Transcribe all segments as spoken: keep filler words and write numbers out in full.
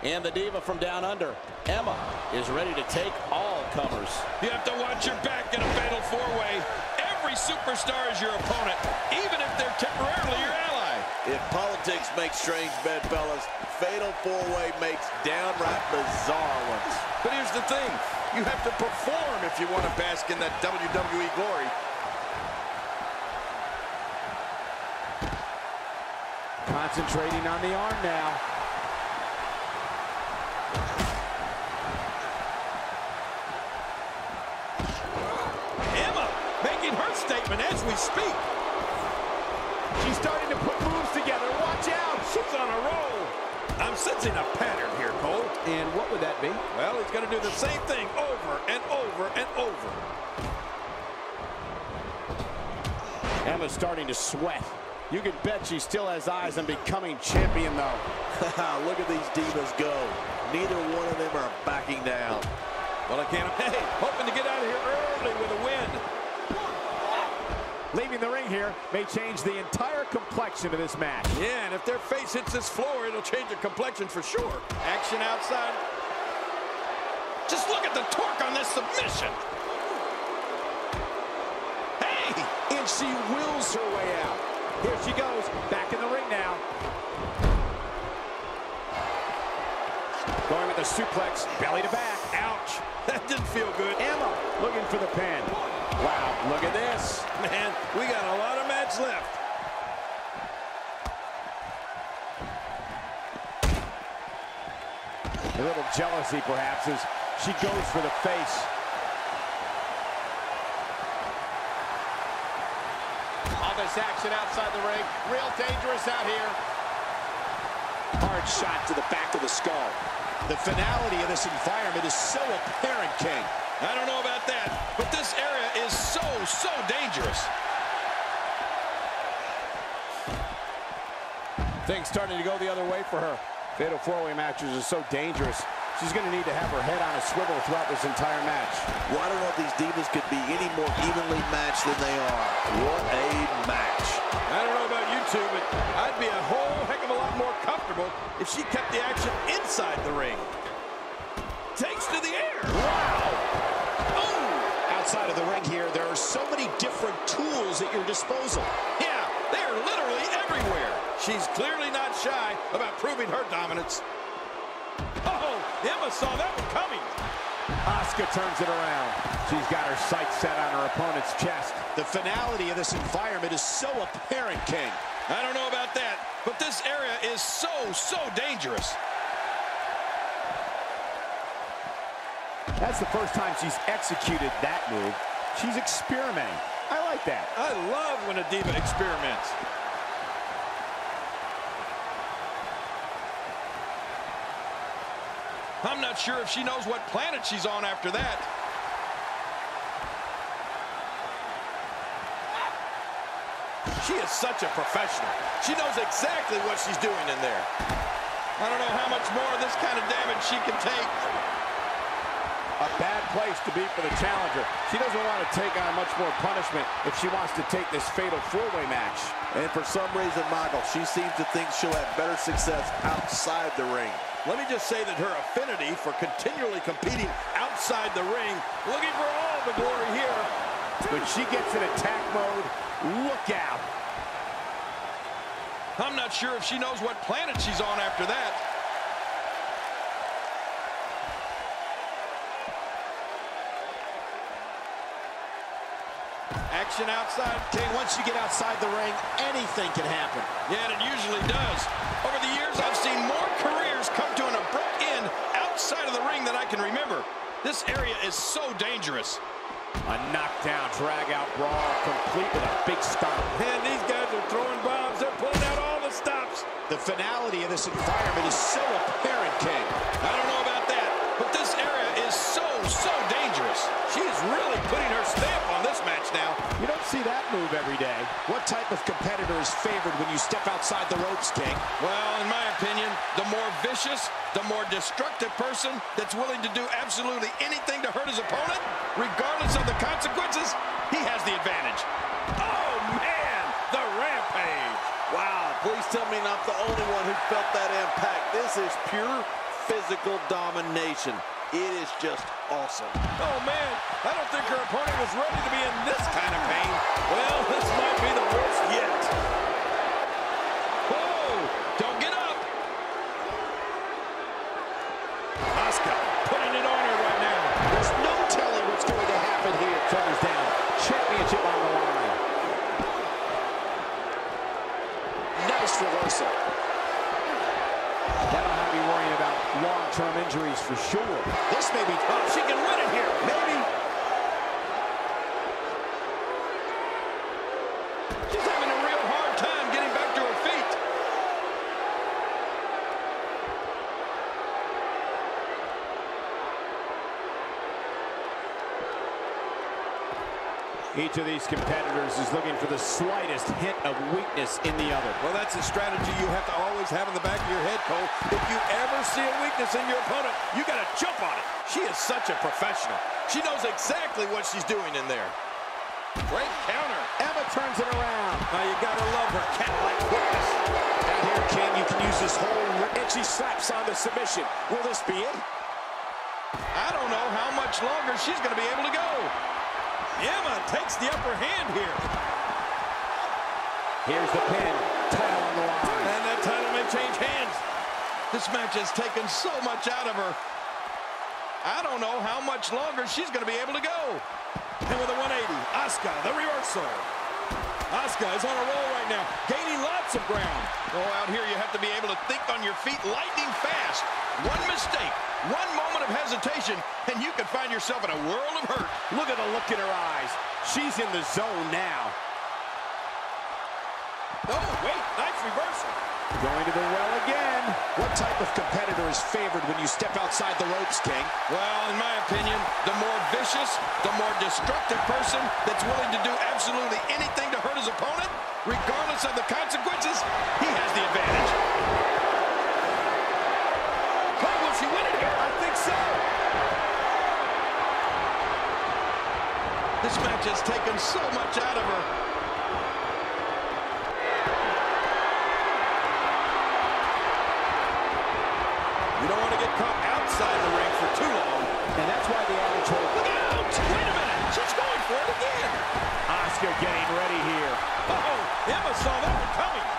And the diva from down under, Emma, is ready to take all comers. You have to watch your back in a fatal four-way. Every superstar is your opponent, even if they're temporarily your ally. If politics makes strange bedfellas, fatal four-way makes downright bizarre ones. But here's the thing. You have to perform if you want to bask in that W W E glory. Concentrating on the arm now. Emma making her statement as we speak. She's starting to put moves together. Watch out. She's on a roll. I'm sensing a pattern here, Cole. And what would that be? Well, he's going to do the same thing over and over and over. Emma's starting to sweat. You can bet she still has eyes on becoming champion, though. Look at these divas go. Neither one of them are backing down. Well, I can't. Hey, hoping to get out of here early with a win. Leaving the ring here may change the entire complexion of this match. Yeah, and if their face hits this floor, it'll change the complexion for sure. Action outside. Just look at the torque on this submission. Hey! And she wills her way out. Here she goes, back in the ring now. Going with the suplex, belly to back. Ouch. That didn't feel good. Emma looking for the pin. Wow, look at this. Man, we got a lot of match left. A little jealousy, perhaps, as she goes for the face. All this action outside the ring, real dangerous out here. Hard shot to the back of the skull. The finality of this environment is so apparent, King. I don't know about that, but this area is so, so dangerous. Things starting to go the other way for her. Fatal four-way matches are so dangerous. She's going to need to have her head on a swivel throughout this entire match. Well, I don't know if these divas could be any more evenly matched than they are. What a match. I don't know about you two, but I'd be a whole heck of a lot more comfortable if she kept the action inside the ring. Takes to the air. Wow. Boom. Outside of the ring here, there are so many different tools at your disposal. Yeah, they are literally everywhere. She's clearly not shy about proving her dominance. Oh, Emma saw that one coming. Asuka turns it around. She's got her sights set on her opponent's chest. The finality of this environment is so apparent, King. I don't know about that, but this area is so, so dangerous. That's the first time she's executed that move. She's experimenting. I like that. I love when a diva experiments. I'm not sure if she knows what planet she's on after that. She is such a professional. She knows exactly what she's doing in there. I don't know how much more of this kind of damage she can take. A bad place to be for the challenger. She doesn't want to take on much more punishment if she wants to take this fatal four-way match. And for some reason, Michael, she seems to think she'll have better success outside the ring. Let me just say that her affinity for continually competing outside the ring, looking for all the glory here. When she gets in attack mode, look out. I'm not sure if she knows what planet she's on after that. Action outside. Okay, once you get outside the ring, anything can happen. Yeah, and it usually does. Over the years, I've seen more careers come to an abrupt end outside of the ring than I can remember. This area is so dangerous. A knockdown, drag-out brawl, complete with a big stomp. Man, these guys are throwing bombs. They're pulling out all the stops. The finality of this environment is so apparent, King. I don't know about that, but this area is so, so dangerous. She is really putting her stamp on this match now. You don't see that move every day. What type of competitor is favored when you step outside the ropes, King? Well, in my opinion, the more vicious, the more destructive person that's willing to do absolutely anything to hurt his opponent, regardless of the consequences, he has the advantage. Oh, man, the rampage. Wow, please tell me I'm not the only one who felt that impact. This is pure physical domination. It is just awesome. Oh, man, I don't think her opponent was ready to be in this kind of pain. Well, this might be the worst yet. Whoa, don't get up. Asuka putting it on her right now. There's no telling what's going to happen here. Shoulders down. Championship on the line. Nice reversal. That'll have me worrying about long-term injuries for sure. This may be tough. She can win it here. Maybe. She's having a real hard time getting back to her feet. Each of these competitors is looking for the slightest hint of weakness in the other. Well, that's a strategy you have to always have in the back of your head, Cole. If you ever see a weakness in your opponent, you got to jump on it. She is such a professional. She knows exactly what she's doing in there. Great counter. Emma turns it around. Now you got to love her cat-like quickness. Now here, Ken, you can use this whole... And she slaps on the submission. Will this be it? I don't know how much longer she's going to be able to go. Emma takes the upper hand here. Here's the pin. Title on the line. And that title may change hands. This match has taken so much out of her. I don't know how much longer she's going to be able to go. And with a one eighty, Asuka, the reversal. Asuka is on a roll right now, gaining lots of ground. Oh, out here you have to be able to think on your feet lightning fast. One mistake, one moment of hesitation, and you can find yourself in a world of hurt. Look at the look in her eyes. She's in the zone now. Oh, wait, nice reversal. Going to the well again. What type of competitor is favored when you step outside the ropes, King? Well, in my opinion, the more vicious, the more destructive person that's willing to do absolutely anything to hurt his opponent, regardless of the consequences, he has the advantage. Oh, will she win it here? I think so. This match has taken so much out of her. You don't want to get caught outside the ring for too long. And that's why the average hold. Look out! Wait a minute! She's going for it again! Asuka getting ready here. Uh-oh! Emma saw that one coming!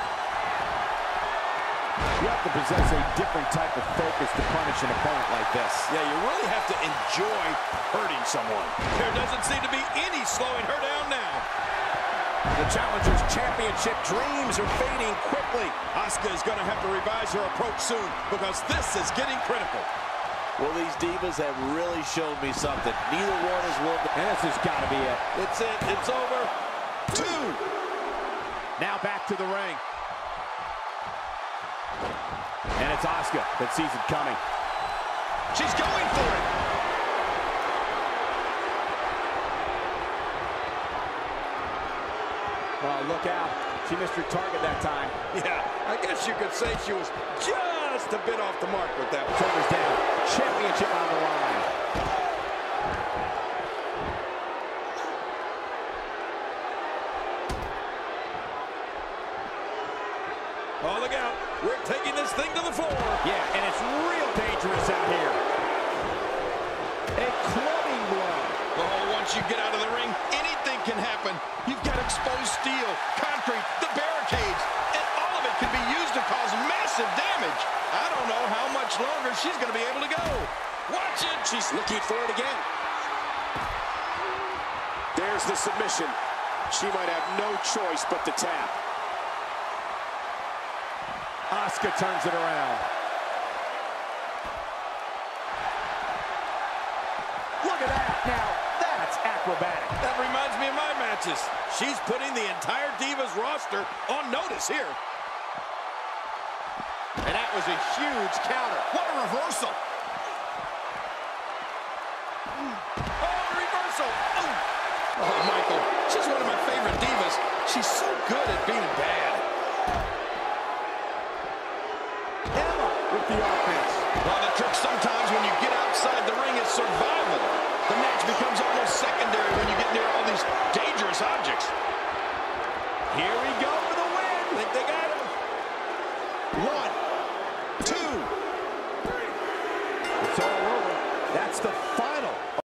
You have to possess a different type of focus to punish an opponent like this. Yeah, you really have to enjoy hurting someone. There doesn't seem to be any slowing her down now. The Challenger's Championship dreams are fading quickly. Asuka is going to have to revise her approach soon because this is getting critical. Well, these divas have really shown me something. Neither one is willing to... And this has got to be it. It's it. It's over. Two. Now back to the ring. And it's Asuka that sees it coming. She's going for it. Oh, look out. She missed her target that time. Yeah, I guess you could say she was just a bit off the mark with that one. Shoulders down. Championship on the line. Oh, look out. We're taking this thing to the floor. Yeah, and it's real dangerous out here. A clubbing blow. Oh, once you get out of the ring, anything can happen. You've got exposed steel, concrete, the barricades, and all of it can be used to cause massive damage. I don't know how much longer she's going to be able to go. Watch it. She's looking for it again. There's the submission. She might have no choice but to tap. Asuka turns it around. Look at that. Now, that's acrobatic. That reminds me of my matches. She's putting the entire Divas roster on notice here. And that was a huge counter. What a reversal. Oh, reversal. Oh. Oh, Michael, she's one of my favorite divas. She's so good at being bad. Emma with the offense. Well, the trick sometimes when you get outside the ring is survival. The match becomes almost secondary when you get near all these dangerous objects. Here we go for the win. Think they got him. One, two, three. That's the